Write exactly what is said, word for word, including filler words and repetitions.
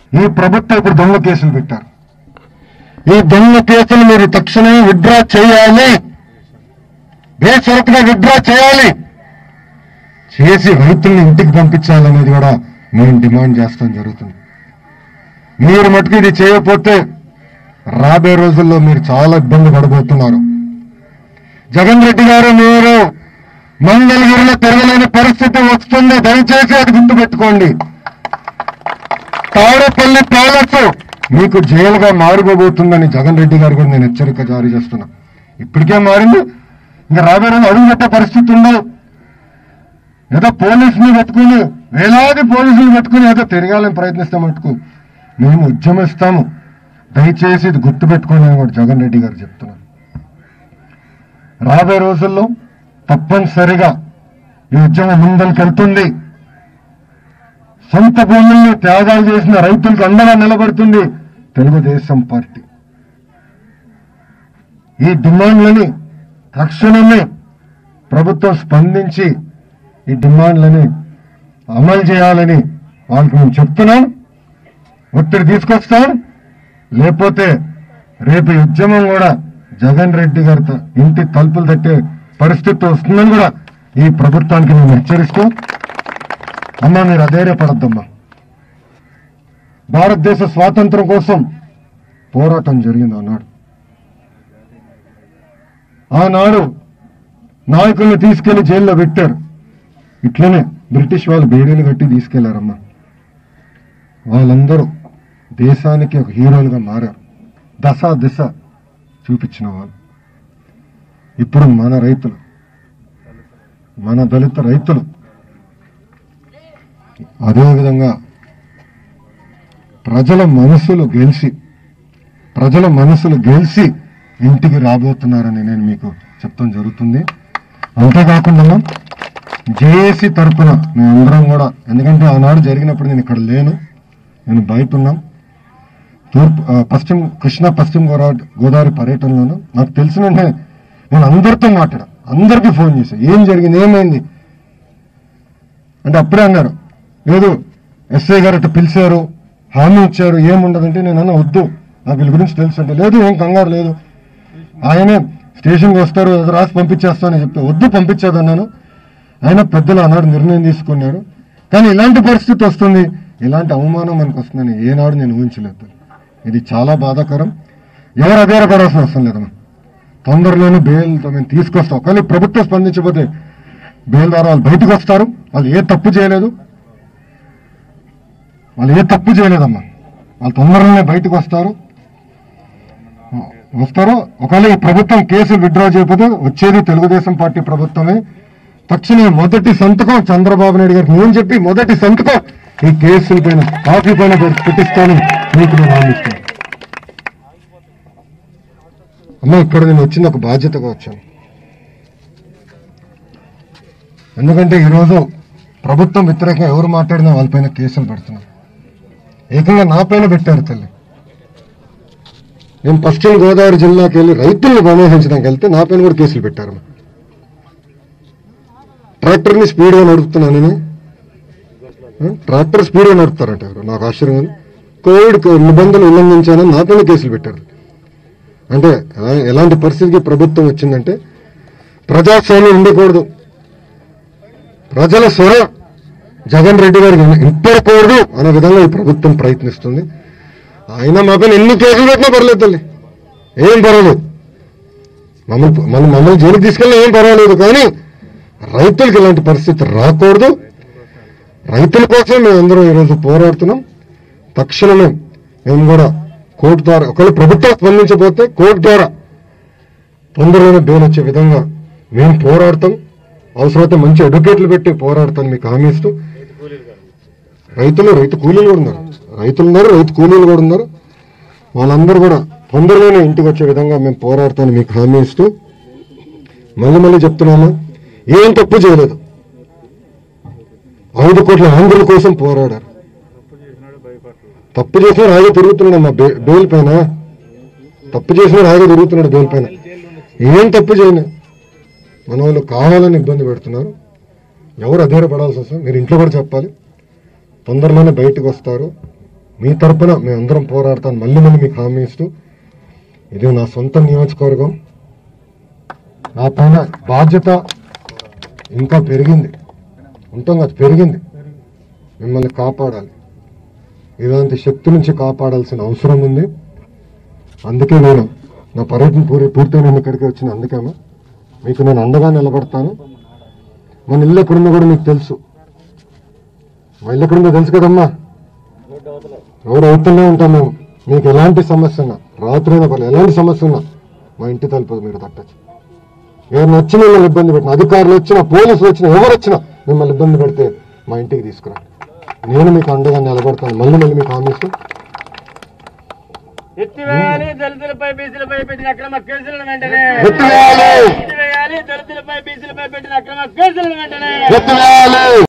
ఈ ప్రభుత్వం ఇప్పుడు దొంగ కేసులు పెట్టారు. ఈ దొంగ కేసులు మీరు తక్షణమే విత్డ్రా చేయాలి, బేషరతుగా విత్డ్రా చేయాలి, చేసి రైతుల్ని ఇంటికి పంపించాలనేది కూడా మేము డిమాండ్ చేస్తాం జరుగుతుంది. మీరు మటుకు ఇది చేయకపోతే రాబోయే రోజుల్లో మీరు చాలా ఇబ్బంది పడబోతున్నారు. జగన్ రెడ్డి గారు మీరు మంగళగిరిలో తిరగలేని పరిస్థితి వస్తుంది, దయచేసి అది గుర్తుపెట్టుకోండి. తాడేపల్లి ప్యాలెస్ మీకు జైలుగా మారిపోబోతుందని జగన్ రెడ్డి గారు కూడా నేను హెచ్చరిక జారీ చేస్తున్నా. ఇప్పటికే మారింది, ఇంకా రాబోయే రోజు అడుగు పెట్టే పరిస్థితి ఉండదు. ఏదో పోలీసుని పెట్టుకుని వేలాది పోలీసులు పెట్టుకుని ఏదో తిరగాలని ప్రయత్నిస్తాం మటుకు మేము ఉద్యమిస్తాము, దయచేసి ఇది గుర్తుపెట్టుకోండి అని కూడా జగన్ రెడ్డి గారు చెప్తున్నారు. రాబోయే రోజుల్లో తప్పనిసరిగా ఈ ఉద్యమం ముందరికెళ్తుంది. సొంత భూముల్ని త్యాగాలు చేసిన రైతులకు అండగా నిలబడుతుంది తెలుగుదేశం పార్టీ. ఈ డిమాండ్లని తక్షణమే ప్రభుత్వం స్పందించి ఈ డిమాండ్లని అమలు చేయాలని వాళ్ళకి మేము చెప్తున్నాం. ఒత్తిడి తీసుకొస్తాం, లేకపోతే రేపు ఈ ఉద్యమం కూడా జగన్ రెడ్డి గారితో ఇంటి తలుపులు తట్టే పరిస్థితి వస్తుందని కూడా ఈ ప్రభుత్వానికి మేము హెచ్చరిస్తూ, అమ్మా మీరు అధైర్యపడద్దమ్మా. భారతదేశ స్వాతంత్రం కోసం పోరాటం జరిగింది ఆనాడు. ఆనాడు నాయకుల్ని తీసుకెళ్లి జైల్లో పెట్టారు. ఇట్లనే బ్రిటిష్ వాళ్ళు బేడీలు కట్టి తీసుకెళ్లారమ్మా. వాళ్ళందరూ దేశానికి ఒక హీరోలుగా మారారు, దశ దిశ చూపించిన వాళ్ళు. ఇప్పుడు మన రైతులు, మన దళిత రైతులు అదేవిధంగా ప్రజల మనసులు గెలిచి ప్రజల మనసులు గెలిచి ఇంటికి రాబోతున్నారని నేను మీకు చెప్తాం జరుగుతుంది. అంతేకాకుండా జేఏసీ తరఫున మేమందరం కూడా, ఎందుకంటే ఆనాడు జరిగినప్పుడు నేను ఇక్కడ లేను, నేను బయట ఉన్నాం. తూర్పు పశ్చిమ కృష్ణా పశ్చిమ గోదావరి గోదావరి పర్యటనలోను నాకు తెలిసిన వెంటనే నేను అందరితో మాట్లాడా, అందరికీ ఫోన్ చేశా, ఏం జరిగింది, ఏమైంది అంటే అప్పుడే అన్నారు, లేదు ఎస్ఐ గారు అట్లా పిలిచారు, హామీ ఇచ్చారు, ఏముండదంటే నేను అన్న వద్దు, నాకు వీళ్ళ గురించి తెలుసు అంటే, లేదు ఏం కంగారు లేదు, ఆయనే స్టేషన్కి వస్తారు, అది రాసి పంపించేస్తానని చెప్తే వద్దు పంపించేదన్నాను. ఆయన పెద్దలు ఆనాడు నిర్ణయం తీసుకున్నాడు. కానీ ఇలాంటి పరిస్థితి వస్తుంది, ఇలాంటి అవమానం మనకు వస్తుందని ఏనాడు నేను ఊహించలేదు. ఇది చాలా బాధాకరం. ఎవరు అధైర్యపడాల్సిన అవసరం లేదమ్మా. తొందరలోనే బెయిల్తో మేము తీసుకొస్తాం. కానీ ప్రభుత్వం స్పందించకపోతే బెయిల్ ద్వారా వాళ్ళు బయటకు వస్తారు. వాళ్ళు ఏ తప్పు చేయలేదు, వాళ్ళు ఏ తప్పు చేయలేదమ్మా. వాళ్ళు తొందరలోనే బయటకు వస్తారు వస్తారు ఒకవేళ ఈ ప్రభుత్వం కేసులు విత్డ్రా చేయకపోతే వచ్చేది తెలుగుదేశం పార్టీ ప్రభుత్వమే. తక్షణమే మొదటి సంతకం చంద్రబాబు నాయుడు గారికి నేను చెప్పి మొదటి సంతకం ఈ కేసుల పైన కాపీ పైన పెట్టిస్తాను మీకు నేను హామీస్తాను. అమ్మ ఇక్కడ నేను వచ్చింది ఒక బాధ్యతగా వచ్చాను. ఎందుకంటే ఈరోజు ప్రభుత్వం వ్యతిరేకంగా ఎవరు మాట్లాడినా వాళ్ళపైన కేసులు పెడుతున్నారు. ఏకంగా నా పైన పెట్టారు తల్లి. నేను పశ్చిమ గోదావరి జిల్లాకి వెళ్ళి రైతుల్ని ప్రమోహించడానికి వెళ్తే నా పైన కూడా కేసులు పెట్టారు. ట్రాక్టర్ని స్పీడ్గా నడుపుతున్నాను నేను, ట్రాక్టర్ స్పీడ్గా నడుపుతారంట. నాకు ఆశ్చర్యం. కోవిడ్ నిబంధనలు ఉల్లంఘించానని నా పైన కేసులు పెట్టారు. అంటే ఎలాంటి పరిస్థితికి ప్రభుత్వం వచ్చిందంటే ప్రజాస్వామ్యం ఉండకూడదు, ప్రజల స్వర జగన్ రెడ్డి గారికి ఇంపడకూడదు అనే విధంగా ఈ ప్రభుత్వం ప్రయత్నిస్తుంది. అయినా మా పైన ఎన్ని కేసులు పెట్టినా పర్లేదు తల్లి, ఏం పర్వాలేదు. మమ్మల్ని మనం మమ్మల్ని జైలుకి తీసుకెళ్ళినా ఏం పర్వాలేదు. కానీ రైతులకు ఇలాంటి పరిస్థితి రాకూడదు. రైతుల కోసం మేము అందరం ఈరోజు పోరాడుతున్నాం. తక్షణమే మేము కూడా కోర్టు ద్వారా, ఒకవేళ ప్రభుత్వం స్పందించబోతే కోర్టు ద్వారా తొందరలోనే బెయిల్ వచ్చే విధంగా మేము పోరాడతాం. అవసరమైతే మంచి అడ్వకేట్లు పెట్టి పోరాడతాను మీకు హామీ ఇస్తూ. రైతులు రైతు కూలీలు కూడా ఉన్నారు, రైతులు ఉన్నారు, రైతు కూలీలు కూడా ఉన్నారు. వాళ్ళందరూ కూడా తొందరలోనే ఇంటికి వచ్చే విధంగా మేము పోరాడతాను మీకు హామీ ఇస్తూ, మళ్ళీ మళ్ళీ చెప్తున్నాము, ఏం తప్పు చేయలేదు. ఐదు కోట్ల ఆంధ్రుల కోసం పోరాడారు. తప్పు చేసిన రాగా తిరుగుతున్నాడు మా బెయిల్ పైన, తప్పు చేసిన రాగా తిరుగుతున్నాడు బెయిల్ పైన. ఏం తప్పు చేయను, మన వాళ్ళు కావాలని ఇబ్బంది పెడుతున్నారు. ఎవరు అధైర్యపడాల్సి వస్తుంది, మీరు ఇంట్లో కూడా చెప్పాలి. తొందరలోనే బయటకు వస్తారు. మీ తరపున మేమందరం పోరాడతాను మళ్ళీ మళ్ళీ మీకు హామీ ఇస్తూ, ఇది నా సొంత నియోజకవర్గం, నా పైన బాధ్యత ఇంకా పెరిగింది, ఉంటాం కదా పెరిగింది. మిమ్మల్ని కాపాడాలి, ఇలాంటి శక్తి నుంచి కాపాడాల్సిన అవసరం ఉంది. అందుకే నేను నా పర్యటన పూరి పూర్తి నేను ఇక్కడికి వచ్చిన అందుకేమో మీకు నేను అండగా నిలబడతాను. మన ఇల్లు ఎక్కడుందో కూడా మీకు తెలుసు, మా ఇల్లు ఎక్కడుందో తెలుసు కదమ్మా. ఎవరు అవుతూనే ఉంటాం మేము. మీకు ఎలాంటి సమస్య ఉన్నా, రాత్రైనా పర్లేదు, ఎలాంటి సమస్య ఉన్నా మా ఇంటి తలుపు మీరు తట్టచ్చు. ఎవరిని వచ్చి మిమ్మల్ని ఇబ్బంది పెట్టిన, అధికారులు వచ్చినా పోలీసులు వచ్చినా ఎవరు వచ్చినా మిమ్మల్ని ఇబ్బంది పెడితే మా ఇంటికి తీసుకురా, నేను మీకు అండగా నిలబడతాను. మళ్ళీ మళ్ళీ మీకు హామీ ఇస్తూ, ఎత్తివేయాలి దళితులపై బీసీలపై పెట్టిన అక్రమ కేసులను వెంటనే ఎత్తివేయాలి, ఎత్తివేయాలి దళితులపై బీసీలపై పెట్టిన అక్రమ కేసులను వెంటనే ఎత్తివేయాలి.